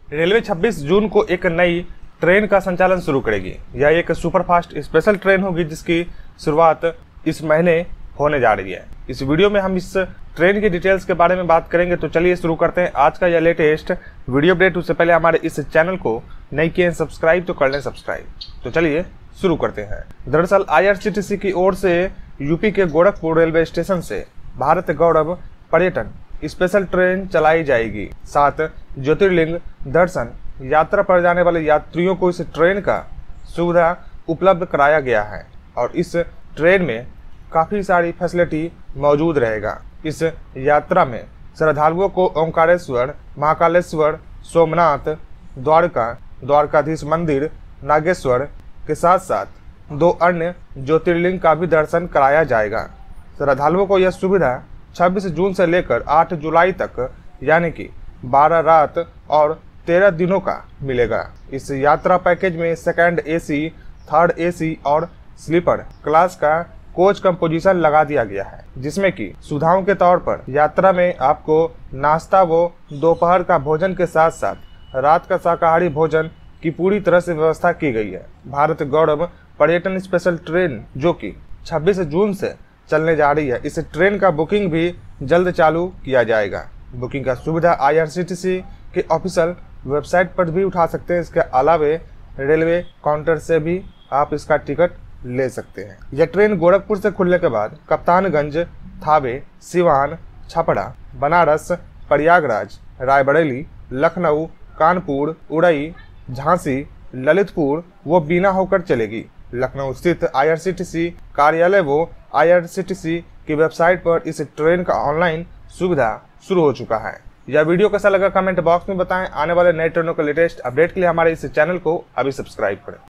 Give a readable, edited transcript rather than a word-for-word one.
Railway 26 जून को एक नई ट्रेन का संचालन शुरू करेगी। यह एक सुपरफास्ट स्पेशल ट्रेन होगी जिसकी शुरुआत इस महीने होने जा रही है। इस वीडियो में हम इस ट्रेन की डिटेल्स के बारे में बात करेंगे। तो चलिए शुरू करते हैं आज का यह लेटेस्ट वीडियो अपडेट। उससे पहले हमारे इस चैनल को नहीं किए सब्सक्राइब तो कर लें सब्सक्राइब। तो चलिए शुरू करते हैं। दरअसल IRCTC की ओर से यूपी के गोरखपुर रेलवे स्टेशन से भारत गौरव पर्यटन स्पेशल ट्रेन चलाई जाएगी। 7 ज्योतिर्लिंग दर्शन यात्रा पर जाने वाले यात्रियों को इस ट्रेन का सुविधा उपलब्ध कराया गया है और इस ट्रेन में काफ़ी सारी फैसिलिटी मौजूद रहेगा। इस यात्रा में श्रद्धालुओं को ओंकारेश्वर, महाकालेश्वर, सोमनाथ, द्वारका, द्वारकाधीश मंदिर, नागेश्वर के साथ साथ 2 अन्य ज्योतिर्लिंग का भी दर्शन कराया जाएगा। श्रद्धालुओं को यह सुविधा 26 जून से लेकर 8 जुलाई तक यानी कि 12 रात और 13 दिनों का मिलेगा। इस यात्रा पैकेज में सेकंड AC, थर्ड AC और स्लीपर क्लास का कोच कंपोजिशन लगा दिया गया है, जिसमें कि सुविधाओं के तौर पर यात्रा में आपको नाश्ता व दोपहर का भोजन के साथ साथ रात का शाकाहारी भोजन की पूरी तरह से व्यवस्था की गई है। भारत गौरव पर्यटन स्पेशल ट्रेन जो कि 26 जून से चलने जा रही है, इस ट्रेन का बुकिंग भी जल्द चालू किया जाएगा। बुकिंग का सुविधा IRCTC के ऑफिशियल वेबसाइट पर भी उठा सकते हैं। इसके अलावे रेलवे काउंटर से भी आप इसका टिकट ले सकते हैं। यह ट्रेन गोरखपुर से खुलने के बाद कप्तानगंज, थावे, सिवान, छपरा, बनारस, प्रयागराज, रायबरेली, लखनऊ, कानपुर, उड़ई, झांसी, ललितपुर व बीना होकर चलेगी। लखनऊ स्थित IRCTC कार्यालय व IRCTC की वेबसाइट पर इस ट्रेन का ऑनलाइन सुविधा शुरू हो चुका है। यह वीडियो कैसा लगा कमेंट बॉक्स में बताएं। आने वाले नए ट्रेनों के लेटेस्ट अपडेट के लिए हमारे इस चैनल को अभी सब्सक्राइब करें।